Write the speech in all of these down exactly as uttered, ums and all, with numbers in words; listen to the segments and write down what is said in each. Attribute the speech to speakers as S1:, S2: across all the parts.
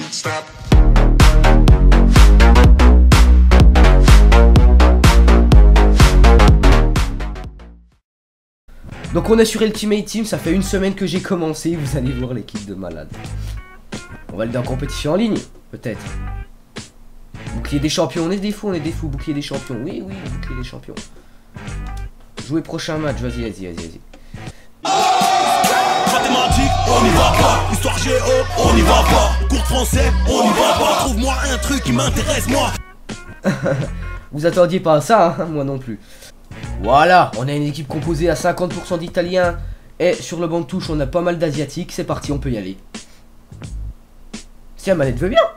S1: stop.
S2: Donc on est sur Ultimate Team, ça fait une semaine que j'ai commencé, vous allez voir l'équipe de malade. On va aller dans la compétition en ligne, peut-être. Bouclier des champions, on est des fous, on est des fous, bouclier des champions, oui, oui, bouclier des champions. Jouer prochain match, vas-y, vas-y, vas-y, vas-y.
S3: Mathématiques, on y va pas. Histoire géo, on y va pas. Cours français, on y va pas. Trouve-moi un truc qui m'intéresse, moi.
S2: Vous attendiez pas à ça, hein, moi non plus. Voilà, on a une équipe composée à cinquante pour cent d'Italiens. Et sur le banc de touche, on a pas mal d'Asiatiques. C'est parti, on peut y aller. Si la manette veut bien.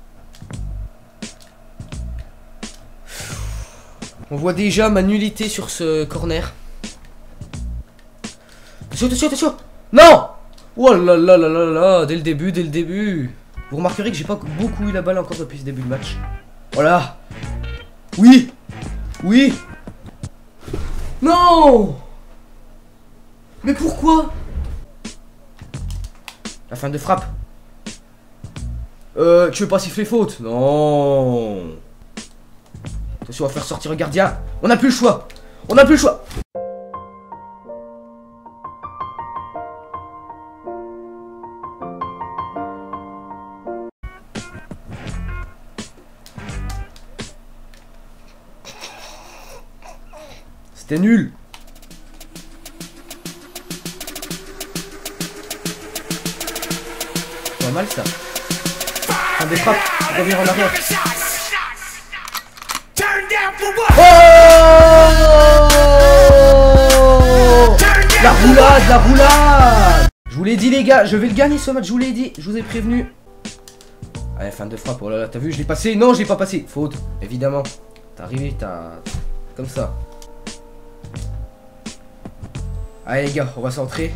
S2: On voit déjà ma nullité sur ce corner. Attention, attention, attention. Non. Oh là là là là là. Dès le début, dès le début. Vous remarquerez que j'ai pas beaucoup eu la balle encore depuis ce début de match. Voilà. Oui. Oui. Non. Mais pourquoi? La fin de frappe. Euh, tu veux pas siffler faute? Non. Attention, on va faire sortir le gardien. On n'a plus le choix. On n'a plus le choix. C'était nul. Pas mal ça. Fin des frappes. On revient en arrière. Oh, la roulade, la roulade. Je vous l'ai dit les gars, je vais le gagner ce match, je vous l'ai dit, je vous ai prévenu. Allez, fin de frappe, oh là là, t'as vu, je l'ai passé. Non, je l'ai pas passé, faute, évidemment. T'es arrivé, t'as... comme ça. Allez les gars, on va centrer.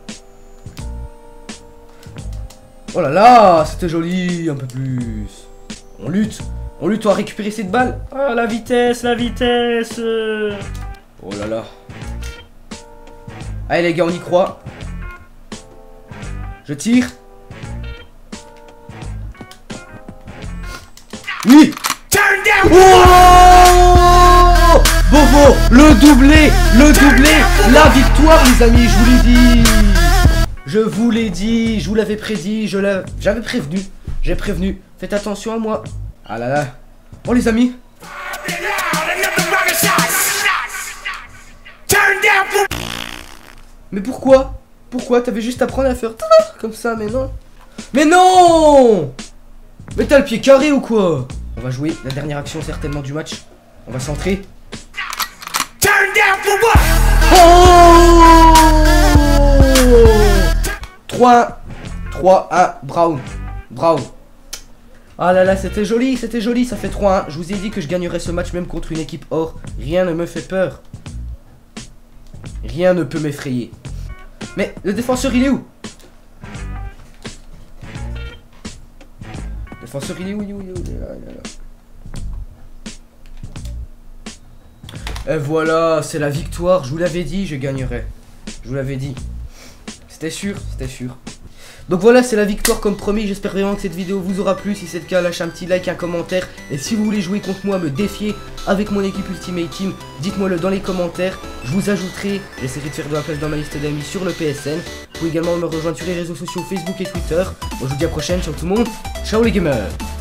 S2: Oh là là, c'était joli, un peu plus. On lutte. On lutte, on va récupérer cette balle. Ah, la vitesse, la vitesse. Oh là là. Allez les gars, on y croit. Je tire. Oui. Oh, Bobo, le doublé, le doublé, la victoire les amis, je vous l'ai dit. Je vous l'ai dit, je vous l'avais prédit, je l'avais... J'avais prévenu, j'ai prévenu. Faites attention à moi. Ah là là. Oh les amis. Mais pourquoi? Pourquoi? T'avais juste à prendre à faire comme ça, mais non. Mais non. Mais t'as le pied carré ou quoi? On va jouer la dernière action certainement du match. On va centrer. Oh, trois un, Brown. Brown. Ah là là, c'était joli, c'était joli, ça fait trois un. Je vous ai dit que je gagnerais ce match même contre une équipe or. Rien ne me fait peur. Rien ne peut m'effrayer. Mais le défenseur, il est où? Le défenseur, il est où? Il est où? Il est où? Il est là, il est là. Et voilà, c'est la victoire. Je vous l'avais dit, je gagnerais. Je vous l'avais dit. C'était sûr, c'était sûr. Donc voilà, c'est la victoire comme promis. J'espère vraiment que cette vidéo vous aura plu. Si c'est le cas, lâchez un petit like, un commentaire. Et si vous voulez jouer contre moi, me défier avec mon équipe Ultimate Team, dites-moi le dans les commentaires. Je vous ajouterai, j'essaierai de faire de la place dans ma liste d'amis sur le P S N. Vous pouvez également me rejoindre sur les réseaux sociaux Facebook et Twitter. Moi je vous dis à la prochaine, ciao tout le monde. Ciao les gamers.